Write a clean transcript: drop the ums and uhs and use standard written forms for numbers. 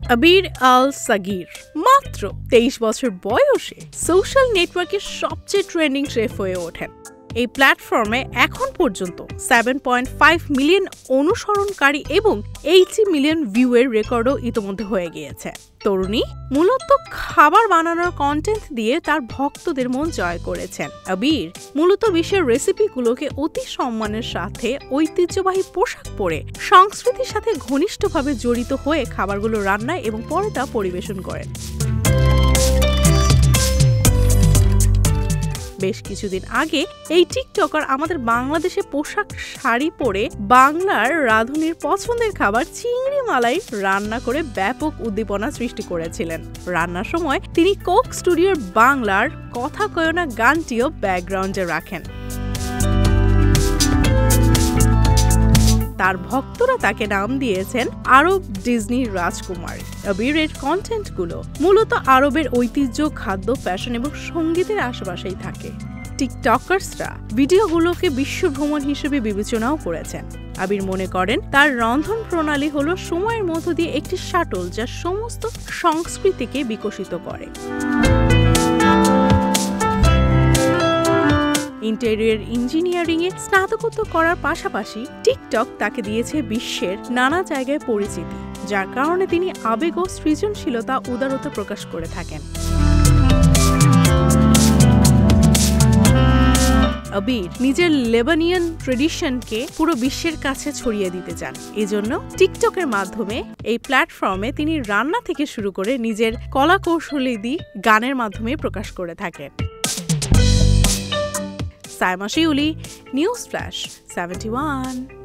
Abir.sag মাত্র 23 বছর বয়সে সোশ্যাল নেটওয়ার্কের সবচেয়ে ট্রেন্ডিং শেফ হয়ে ওঠেন। এই প্ল্যাটফর্মে এখন পর্যন্ত 7.5 মিলিয়ন অনুসরণকারী এবং 80 মিলিয়ন ভিউয়ের রেকর্ডও ইতোমধ্যে হয়ে গিয়েছে। তরুণী মূলত খাবার বানানোর কন্টেন্ট দিয়ে তার ভক্তদের মন জয় করেছেন। আবির মূলত বিশ্বের রেসিপিগুলোকে অতি সম্মানের সাথে ঐতিহ্যবাহী পোশাক পরে সংস্কৃতির সাথে ঘনিষ্ঠভাবে জড়িত হয়ে খাবারগুলো রান্না এবং পরে তা পরিবেশন করেন। বেশ কিছুদিন আগে এই টিকটকার আমাদের বাংলাদেশে পোশাক শাড়ি পরে বাংলার রাঁধুনির পছন্দের খাবার চিংড়ি মালাই রান্না করে ব্যাপক উদ্দীপনা সৃষ্টি করেছিলেন। রান্নার সময় তিনি কোক স্টুডিওর বাংলার কথা কয় না গানটিও ব্যাকগ্রাউন্ডে রাখেন। তার ভক্তরা তাকে নাম দিয়েছেন আরব ডিজনির রাজকুমার। আবিরের কন্টেন্টগুলো মূলত আরবের ঐতিহ্য, খাদ্য, ফ্যাশন এবং সঙ্গীতের আশেপাশেই থাকে। টিকটকার্সরা ভিডিওগুলোকে বিশ্ব ভ্রমণ হিসেবে বিবেচনাও করেছেন। আবির মনে করেন তার রন্ধন প্রণালী হলো সময়ের মধ্য দিয়ে একটি শাটল যা সমস্ত সংস্কৃতিকে বিকশিত করে। ইন্টেরিয়র ইঞ্জিনিয়ারিং এ স্নাতকোত্তর করার পাশাপাশি টিকটক তাকে দিয়েছে বিশ্বের নানা জায়গায় পরিচিতি, যার কারণে তিনি আবেগ ও সৃজনশীলতা, উদারতা প্রকাশ করে থাকেন। আবির নিজের লেবানিয়ান ট্রেডিশনকে পুরো বিশ্বের কাছে ছড়িয়ে দিতে চান। এজন্য টিকটকের মাধ্যমে এই প্ল্যাটফর্মে তিনি রান্না থেকে শুরু করে নিজের কলা কৌশলাদি গানের মাধ্যমে প্রকাশ করে থাকেন। Newsflash 71